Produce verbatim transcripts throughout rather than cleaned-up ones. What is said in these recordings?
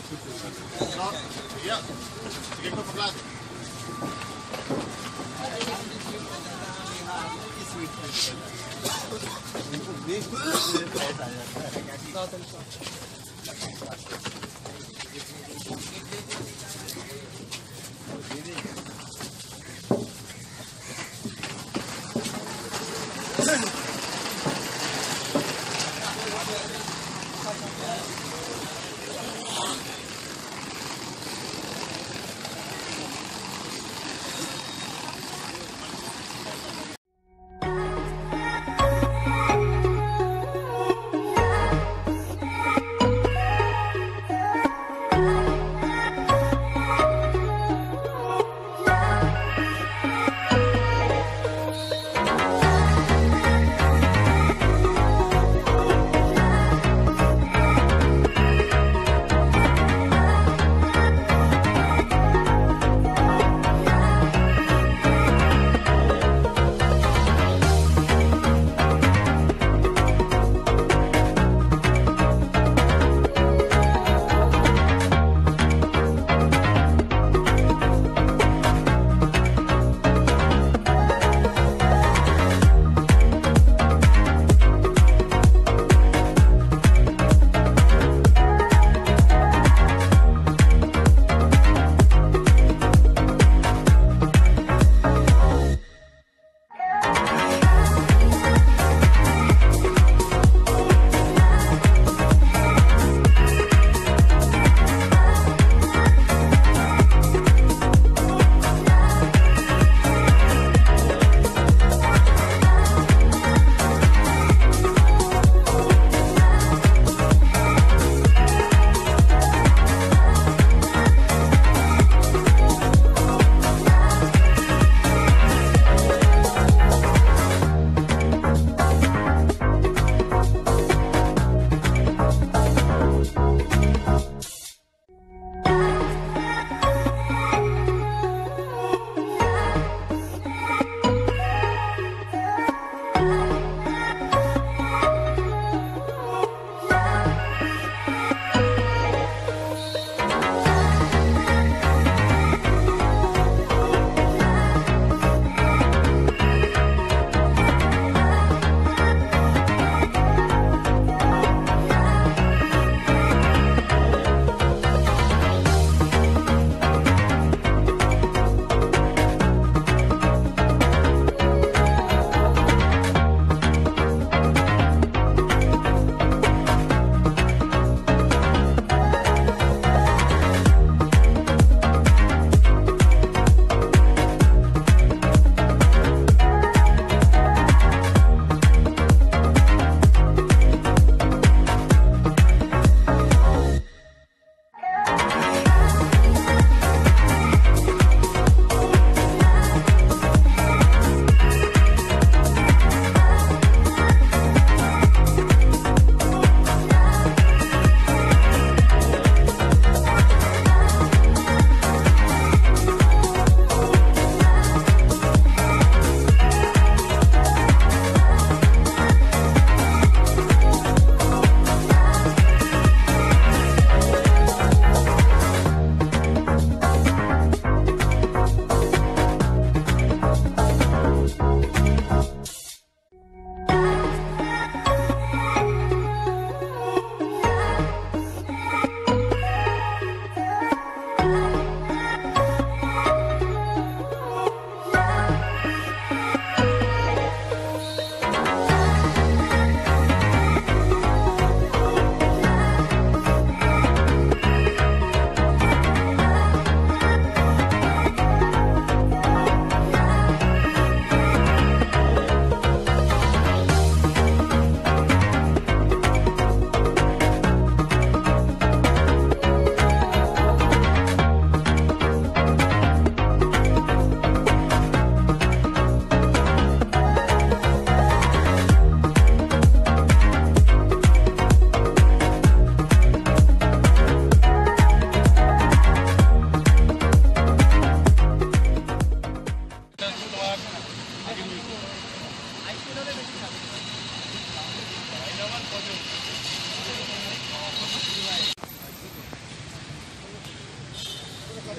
Iya. Sige po paglag.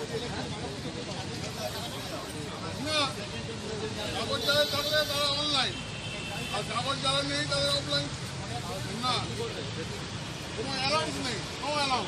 না কাগজ যারা থাকবে তারা অনলাইন, আর কাগজ যারা নেই তাদের অফলাইন। না কোনো অ্যালাউন্স নেই, নো অ্যালাউন্স।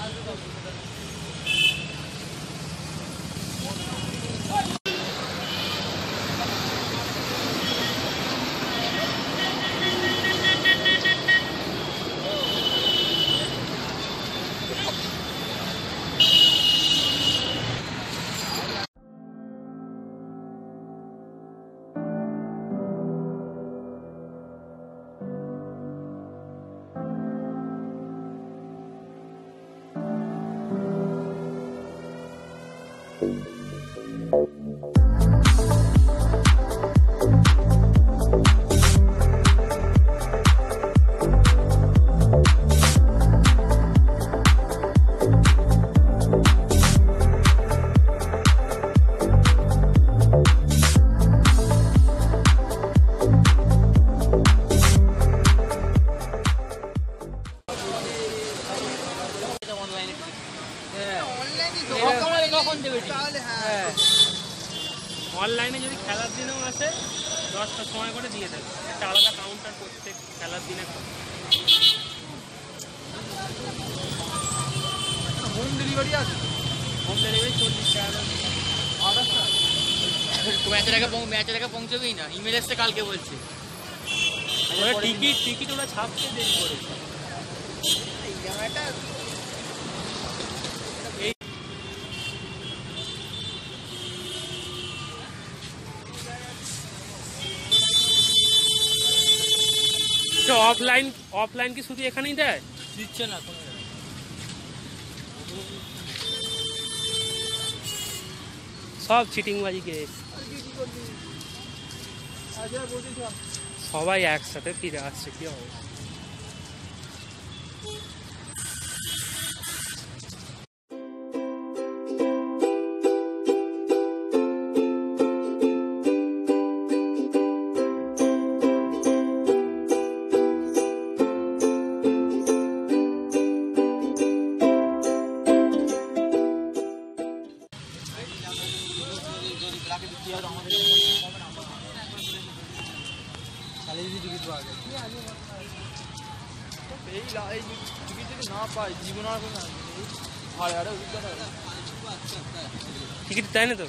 অনলাইনে যদি খেলার দিনেও আসে দশটার সময় করে দিয়ে দেবে, একটা আলাদা কাউন্টার প্রত্যেক খেলার দিনে। হোম ডেলিভারি আছে, হোম ডেলিভারি চল্লিশ টাকা। ম্যাচের আগে ম্যাচের আগে পৌঁছবেই না, ইমেল এসছে কালকে বলছে। ওরা টিকিট টিকিট ওরা ছাপতে দেরি করেছে। অফলাইন অফলাইন কি শুধু এখানেই দেয়? দিচ্ছে না কোনো, সব চিটিংবাজি কেস। সবাই একসাথে ফিরে আসছে, কি হবে? টিকিট তাই না তো?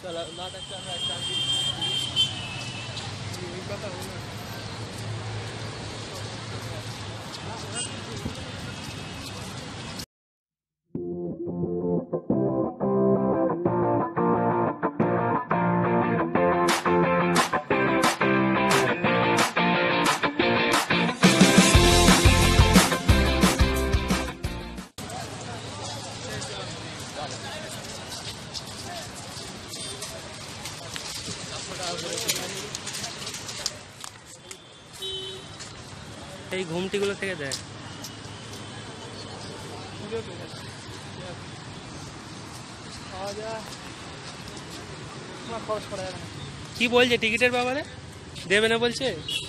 এই ঘুমটিগুলো থেকে দেয়। কি বলছে টিকিটের ব্যাপারে? দেবে না বলছে?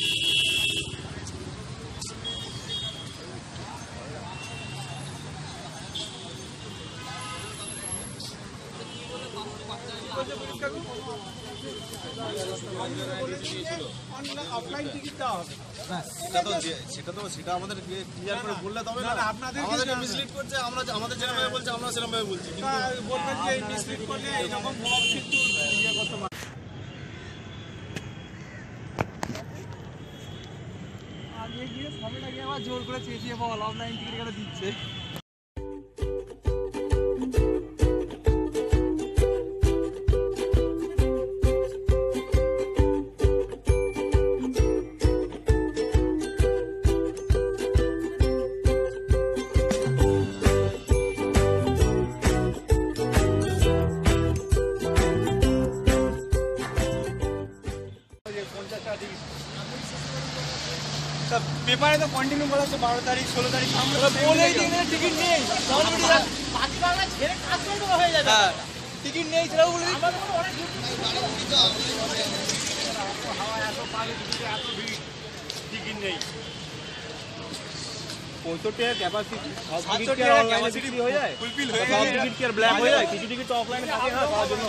সেটা তো সেটা আমাদের ক্লিয়ার করে বললে তবে না। আমাদের মিসলিড করছে, আমরা আমাদের যেরকম ভাবে বলছি আমরা সেরকম ভাবে বলছি, কিন্তু বলবেন যে মিসলিড করলে এরকম কিন্তু ইয়ে করতে পারে। আগে গিয়ে সামনে গিয়ে আবার জোর করে চেঁচিয়ে বল অনলাইন টিকিট কেন দিচ্ছে। পেপারে তো কন্টিনিউ বলা হচ্ছে বারো তারিখ ষোলো তারিখ বলেই টিকিট নেই, টিকিট নেই সেটাও বলে টিকিট নেই। পঁয়ষট্টি হাজার ক্যাপাসিটি সব টিকিট কি আর অনলাইনে বিক্রি হয়ে যায়? ফুলফিল হয়ে যায়, সব টিকিট কি আর ব্ল্যাক হয়ে যায়? কিছু টিকিট তো অফলাইনে থাকে না তার জন্য।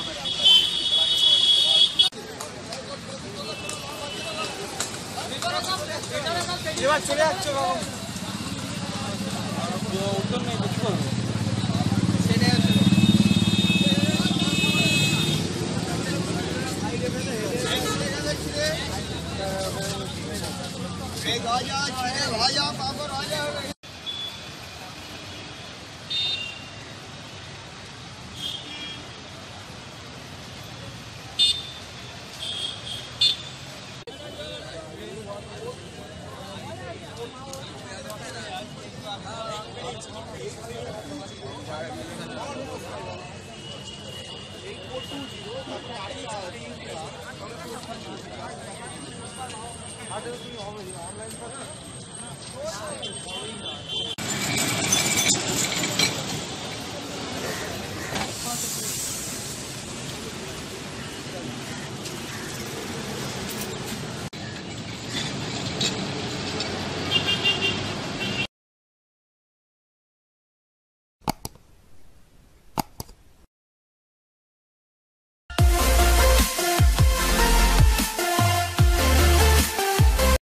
এবার চলে যাচ্ছে বাবা, উত্তর নেই তো কি করবো?